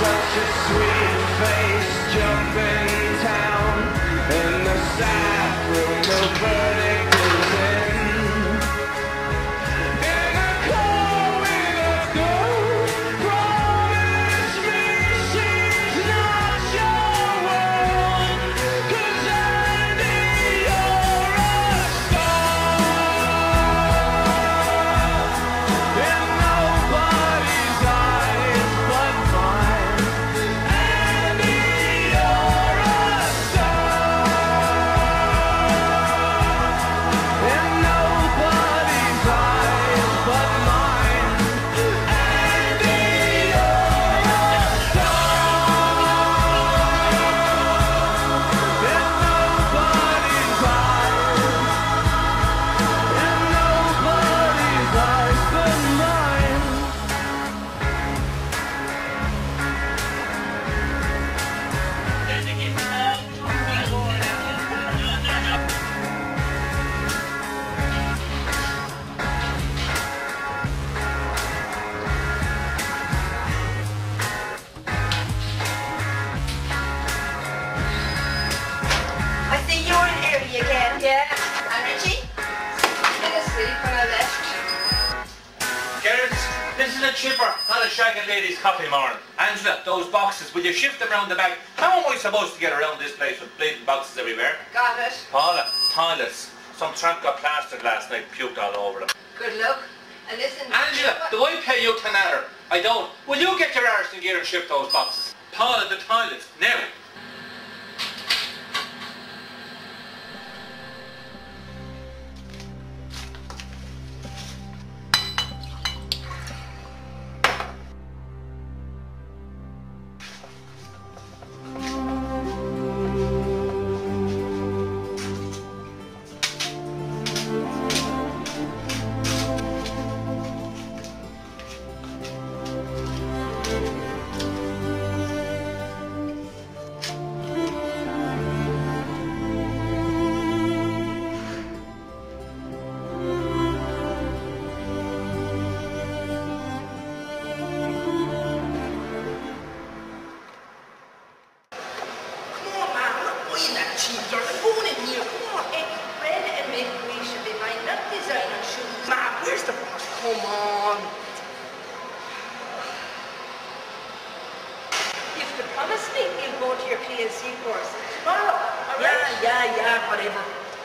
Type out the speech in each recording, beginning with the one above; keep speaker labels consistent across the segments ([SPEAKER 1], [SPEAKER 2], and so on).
[SPEAKER 1] such a sweet face jumping town in the sad room the verdict is in. In a car with a girl, promise me she's not your world, 'cause Andy, you're a star in nobody's eyes but mine. Andy, you're a star in nobody's eyes but mine. Andy, you're a star in nobody's eyes but mine.
[SPEAKER 2] I see you're in here again. Yeah. And Richie? Been asleep when I left.
[SPEAKER 3] Garrett, this is a chipper, not a shagging lady's coffee morning. Angela, those boxes, will you shift them around the back? How am I supposed to get around this place with bleeding boxes everywhere?
[SPEAKER 2] Got it.
[SPEAKER 3] Paula, toilets. Some tramp got plastered last night, puked all over them.
[SPEAKER 2] Good luck. And listen.
[SPEAKER 3] Angela, do I pay you to natter? I don't. Will you get your arse in gear and shift those boxes? Paula, the toilets, now.
[SPEAKER 2] Come on. You have to promise me you'll go to your PLC course tomorrow, all right?
[SPEAKER 4] Yeah, whatever.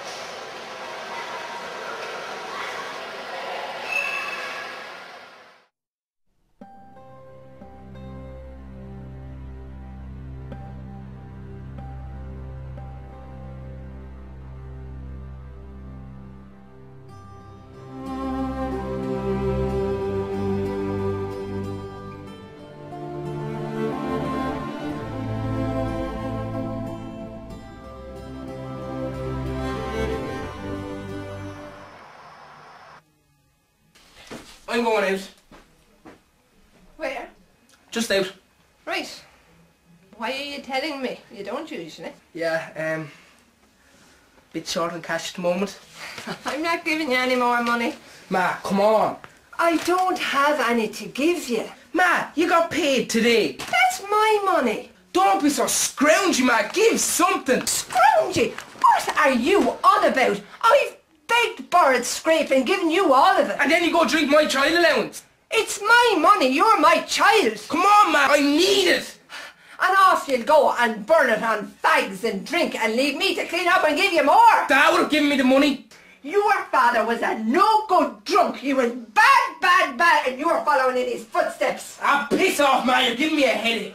[SPEAKER 4] I'm going out.
[SPEAKER 2] Where?
[SPEAKER 4] Just out.
[SPEAKER 2] Right. Why are you telling me? You don't usually.
[SPEAKER 4] Yeah, bit short on cash at the moment.
[SPEAKER 2] I'm not giving you any more money.
[SPEAKER 4] Ma, come on.
[SPEAKER 2] I don't have any to give you.
[SPEAKER 4] Ma, you got paid today.
[SPEAKER 2] That's my money.
[SPEAKER 4] Don't be so scroungy, ma. Give something.
[SPEAKER 2] Scroungy? What are you on about? I've begged, borrowed, scraped and given you all of it.
[SPEAKER 4] And then you go drink my child allowance.
[SPEAKER 2] It's my money. You're my child.
[SPEAKER 4] Come on, ma. I need it.
[SPEAKER 2] And off you'll go and burn it on fags and drink and leave me to clean up and give you more.
[SPEAKER 4] Dad would have given me the money.
[SPEAKER 2] Your father was a no-good drunk. He was bad, and you were following in his footsteps.
[SPEAKER 4] Ah, piss off, ma. You're giving me a headache.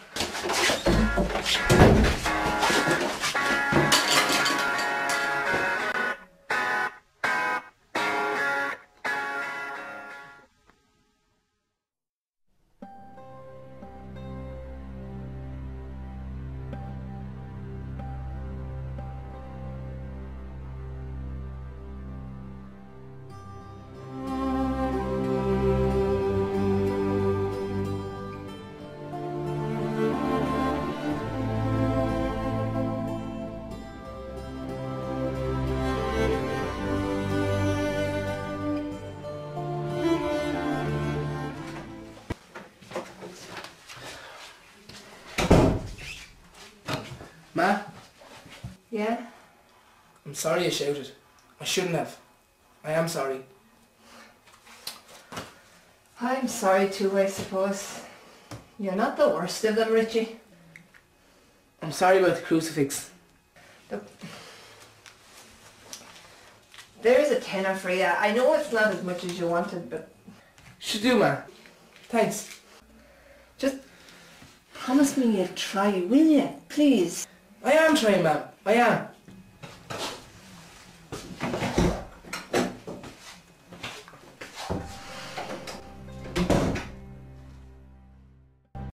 [SPEAKER 4] Ma,
[SPEAKER 2] Yeah?
[SPEAKER 4] I'm sorry I shouted. I shouldn't have. I am sorry.
[SPEAKER 2] I'm sorry too, I suppose. You're not the worst of them, Richie.
[SPEAKER 4] I'm sorry about the crucifix.
[SPEAKER 2] Look, there's a tenner for you. I know it's not as much as you wanted, but
[SPEAKER 4] Should do, ma. Thanks.
[SPEAKER 2] just promise me you'll try, will you? Please.
[SPEAKER 4] I am trying, ma'am. I am.